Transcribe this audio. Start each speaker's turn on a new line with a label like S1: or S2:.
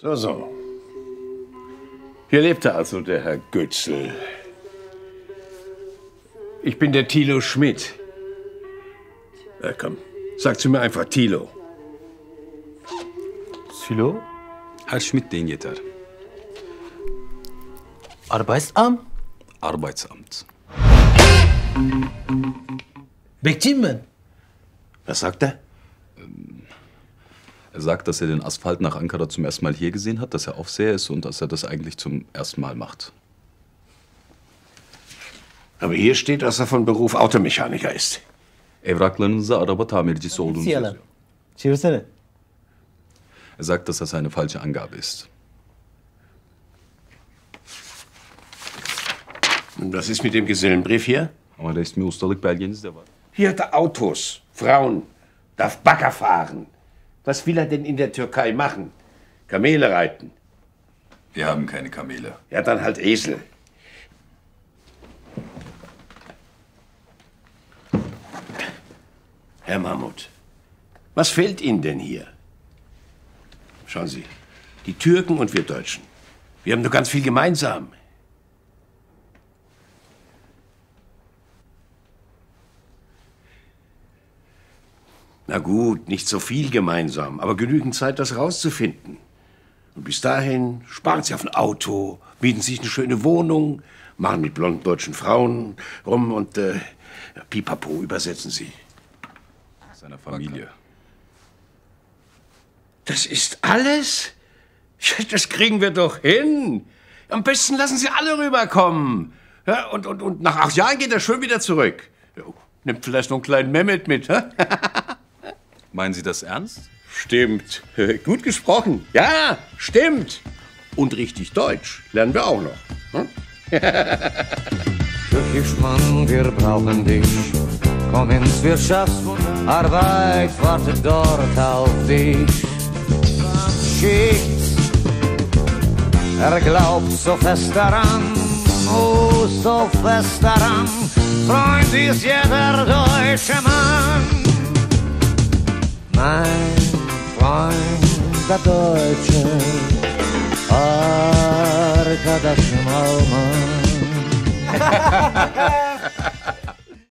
S1: So, so. Hier lebte also der Herr Götzl. Ich bin der Thilo Schmidt. Na komm, sag zu mir einfach Thilo.
S2: Thilo?
S3: Herr Schmidt deyin yeter.
S2: Arbeitsamt?
S3: Arbeitsamt.
S2: Bekçiyim ben.
S1: Was sagt er?
S3: Er sagt, dass er den Asphalt nach Ankara zum ersten Mal hier gesehen hat, dass er Aufseher ist und dass er das eigentlich zum ersten Mal macht.
S1: Aber hier steht, dass er von Beruf Automechaniker ist.
S3: Evraklarınızda araba tamircisi olduğunu
S2: Yalan.
S3: yazıyor.
S2: Çevirsene.
S3: Er sagt, dass das eine falsche Angabe ist.
S1: Und was ist mit dem Gesellenbrief hier?
S3: Ama resmi ustalık belgeniz de var.
S1: Hier hat er Autos, Frauen, darf Bagger fahren. Was will er denn in der Türkei machen? Kamele reiten.
S3: Wir haben keine Kamele.
S1: Ja, dann halt Esel. Herr Mahmut, was fehlt Ihnen denn hier? Schauen Sie, die Türken und wir Deutschen, wir haben nur ganz viel gemeinsam. Na gut, nicht so viel gemeinsam, aber genügend Zeit, das rauszufinden. Und bis dahin sparen Sie auf ein Auto, mieten sich eine schöne Wohnung, machen mit blonden deutschen Frauen rum und pipapo übersetzen Sie.
S3: Seiner Familie.
S1: Das ist alles? Ja, das kriegen wir doch hin. Am besten lassen Sie alle rüberkommen. Ja, und nach 8 Jahren geht er schön wieder zurück. Ja, nimmt vielleicht noch einen kleinen Mehmet mit. Hä?
S3: Meinen Sie das ernst?
S1: Stimmt. Gut gesprochen. Ja, stimmt. Und richtig Deutsch lernen wir auch noch. Hm?
S4: Türkisch Mann, wir brauchen dich. Komm ins Wirtschaftswunder. Arbeit wartet dort auf dich. Schicht, er glaubt so fest daran, oh, so fest daran. Freund ist jeder deutsche Mann. Mein Freund, der Deutsche, arkadaşım Alman.